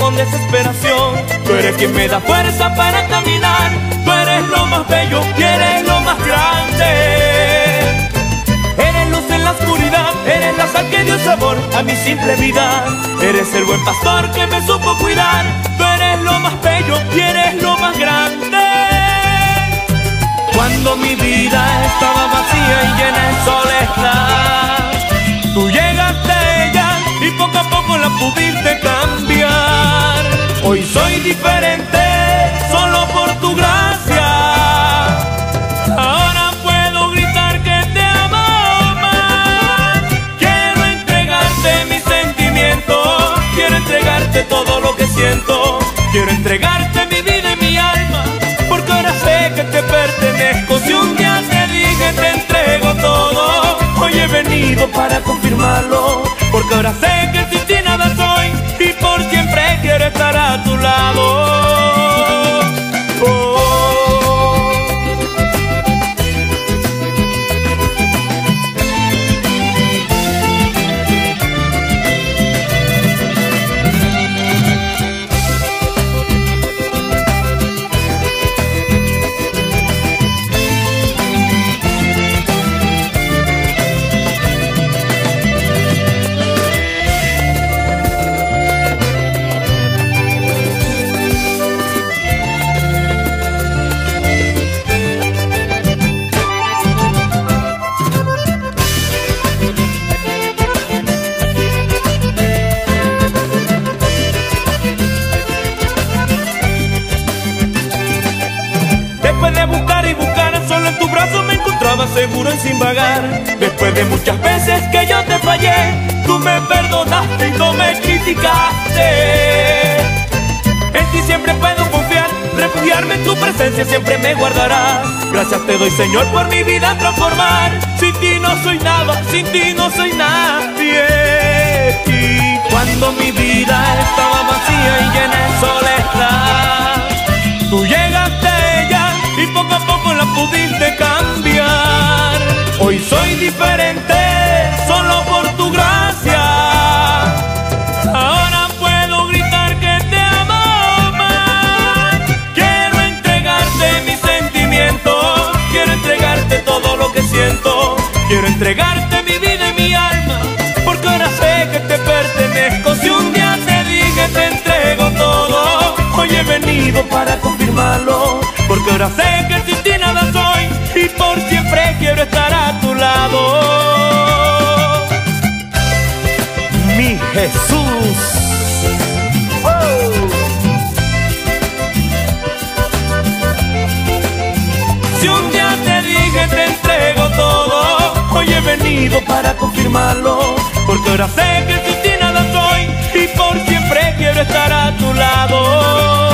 con desesperación. Tú eres quien me da fuerza para caminar. Tú eres lo más bello y eres lo más grande. Eres luz en la oscuridad, eres la sal que dio sabor a mi simple vida. Eres el buen pastor que me supo cuidar. Tú eres lo más bello y eres lo más grande. Cuando mi vida estaba vacía y llena de soledad, tú llegaste a ella y poco a poco la pudiste cambiar. Hoy soy diferente solo por tu gracia. Ahora puedo gritar que te amo más. Quiero entregarte mis sentimientos, quiero entregarte todo lo que siento. Quiero entregarte mi vida y mi alma, porque ahora sé que te pertenezco. Si un día te dije te entrego todo, hoy he venido para confirmarlo, porque ahora sé que sin ti nada soy y por siempre quiero estar a tu lado. Después de buscar y buscar, solo en tus brazos me encontraba seguro y sin vagar. Después de muchas veces que yo te fallé, tú me perdonaste y no me criticaste. En ti siempre puedo confiar, refugiarme en tu presencia siempre me guardarás. Gracias te doy, Señor, por mi vida transformar. Sin ti no soy nada, sin ti no soy nadie. Y cuando mi vida estaba vacía y llena de soledad, tú llegaste a ella y poco a poco la pudiste cambiar. Hoy soy diferente solo por tu gracia. Ahora puedo gritar que te amo más. Quiero entregarte mis sentimientos, quiero entregarte todo lo que siento. Quiero entregarte mi vida y mi alma, porque ahora sé que te pertenezco. Si un día te dije te entrego todo, hoy he venido para confirmarlo, porque ahora sé que sin ti nada soy y por siempre quiero estar a tu lado. Mi Jesús. Si un día te dije te entrego todo, hoy he venido para confirmarlo, porque ahora sé que sin ti nada soy y por siempre quiero estar a tu lado.